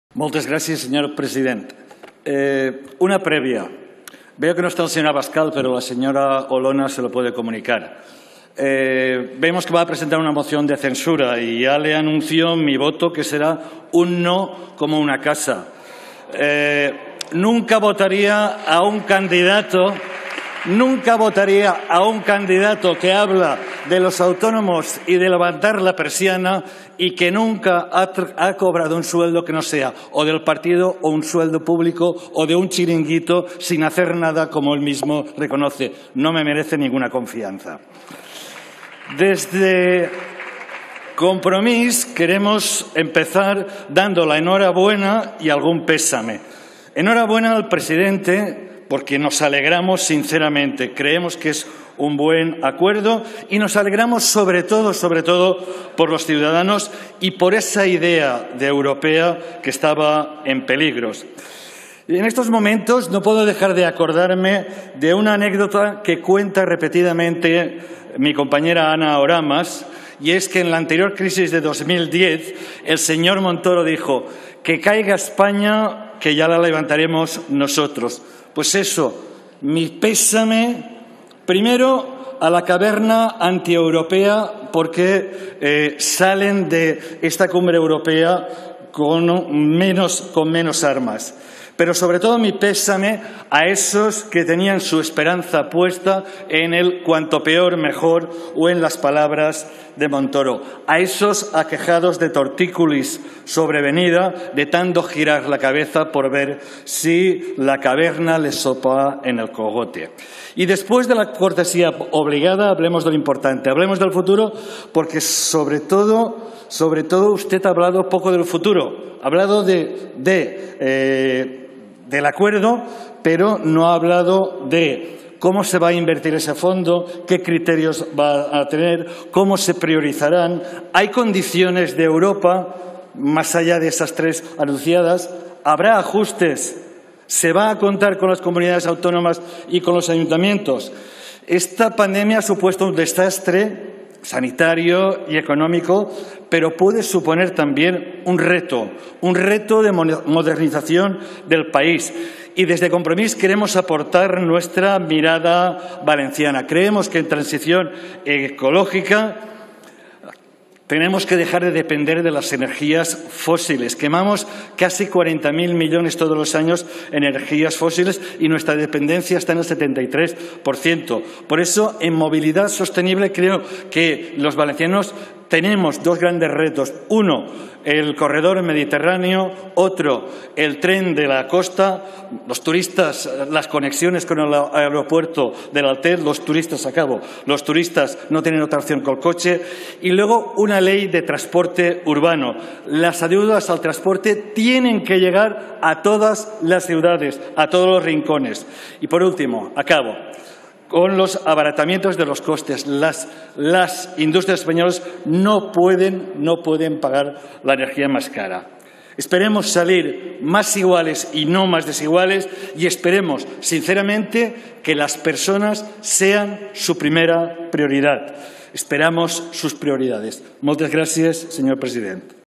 Moltes gràcies, senyor president. Una prèvia. Veo que no está el señor Abascal, pero la señora Olona se lo puede comunicar. Vemos que va a presentar una moción de censura y ya le anuncio mi voto, que será un no como una casa. Nunca votaría a un candidato que habla de los autónomos y de levantar la persiana y que nunca ha cobrado un sueldo que no sea o del partido o un sueldo público o de un chiringuito sin hacer nada, como él mismo reconoce. No me merece ninguna confianza. Desde Compromís queremos empezar dando la enhorabuena y algún pésame. Enhorabuena al presidente, porque nos alegramos sinceramente, creemos que es un buen acuerdo y nos alegramos sobre todo por los ciudadanos y por esa idea de europea que estaba en peligros. Y en estos momentos no puedo dejar de acordarme de una anécdota que cuenta repetidamente mi compañera Ana Oramas, y es que en la anterior crisis de 2010 el señor Montoro dijo: que caiga España, que ya la levantaremos nosotros. Pues eso, mi pésame primero a la caverna antieuropea, porque salen de esta cumbre europea con menos armas. Pero sobre todo mi pésame a esos que tenían su esperanza puesta en el cuanto peor mejor o en las palabras de Montoro. A esos aquejados de tortícolis sobrevenida, de tanto girar la cabeza por ver si la caverna les sopa en el cogote. Y después de la cortesía obligada, hablemos de lo importante, hablemos del futuro, porque sobre todo usted ha hablado poco del futuro. Ha hablado del acuerdo, pero no ha hablado de cómo se va a invertir ese fondo, qué criterios va a tener, cómo se priorizarán. Hay condiciones de Europa, más allá de esas tres anunciadas. Habrá ajustes. Se va a contar con las comunidades autónomas y con los ayuntamientos. Esta pandemia ha supuesto un desastre sanitario y económico, pero puede suponer también un reto de modernización del país. Y desde Compromís queremos aportar nuestra mirada valenciana. Creemos que en transición ecológica tenemos que dejar de depender de las energías fósiles. Quemamos casi 40.000 millones todos los años en energías fósiles y nuestra dependencia está en el 73%. Por eso, en movilidad sostenible, creo que los valencianos tenemos dos grandes retos. Uno, el corredor mediterráneo. Otro, el tren de la costa. Los turistas, las conexiones con el aeropuerto del Altet. Los turistas no tienen otra opción que el coche. Y luego, una ley de transporte urbano. Las ayudas al transporte tienen que llegar a todas las ciudades, a todos los rincones. Y por último, acabo con los abaratamientos de los costes. Las industrias españolas no pueden pagar la energía más cara. Esperemos salir más iguales y no más desiguales, y esperemos, sinceramente, que las personas sean su primera prioridad. Esperamos sus prioridades. Moltes gràcies, senyor president.